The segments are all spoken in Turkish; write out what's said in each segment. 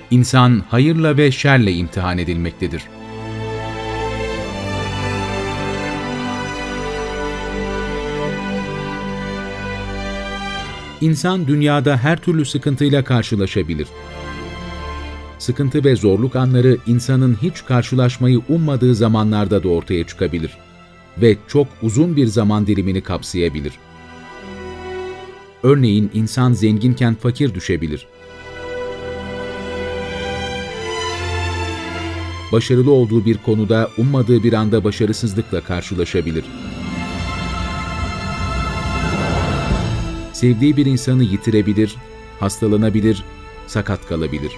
İnsan hayırla ve şerle imtihan edilmektedir. İnsan dünyada her türlü sıkıntıyla karşılaşabilir. Sıkıntı ve zorluk anları insanın hiç karşılaşmayı ummadığı zamanlarda da ortaya çıkabilir ve çok uzun bir zaman dilimini kapsayabilir. Örneğin insan zenginken fakir düşebilir. Başarılı olduğu bir konuda ummadığı bir anda başarısızlıkla karşılaşabilir. Sevdiği bir insanı yitirebilir, hastalanabilir, sakat kalabilir.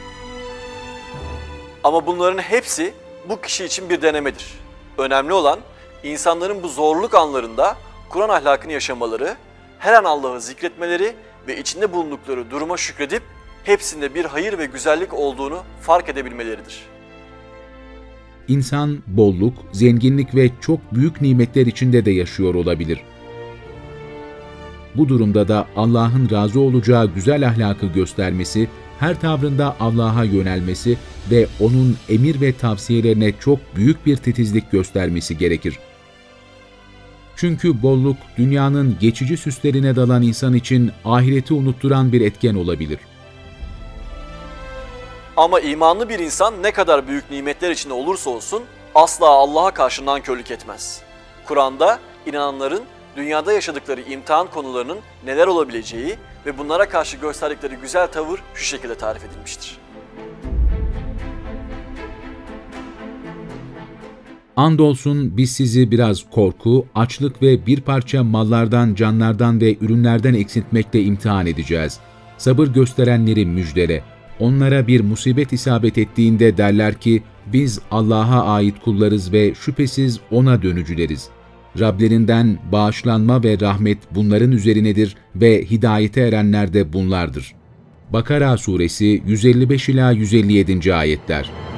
Ama bunların hepsi bu kişi için bir denemedir. Önemli olan insanların bu zorluk anlarında Kur'an ahlakını yaşamaları, her an Allah'ı zikretmeleri ve içinde bulundukları duruma şükredip hepsinde bir hayır ve güzellik olduğunu fark edebilmeleridir. İnsan bolluk, zenginlik ve çok büyük nimetler içinde de yaşıyor olabilir. Bu durumda da Allah'ın razı olacağı güzel ahlakı göstermesi, her tavrında Allah'a yönelmesi ve O'nun emir ve tavsiyelerine çok büyük bir titizlik göstermesi gerekir. Çünkü bolluk, dünyanın geçici süslerine dalan insan için ahireti unutturan bir etken olabilir. Ama imanlı bir insan ne kadar büyük nimetler içinde olursa olsun asla Allah'a karşı nankörlük etmez. Kur'an'da inananların dünyada yaşadıkları imtihan konularının neler olabileceği ve bunlara karşı gösterdikleri güzel tavır şu şekilde tarif edilmiştir. Andolsun biz sizi biraz korku, açlık ve bir parça mallardan, canlardan ve ürünlerden eksiltmekle imtihan edeceğiz. Sabır gösterenleri müjdele. Onlara bir musibet isabet ettiğinde derler ki, biz Allah'a ait kullarız ve şüphesiz O'na dönücüleriz. Rablerinden bağışlanma ve rahmet bunların üzerinedir ve hidayete erenler de bunlardır. Bakara Suresi 155 ila 157. ayetler.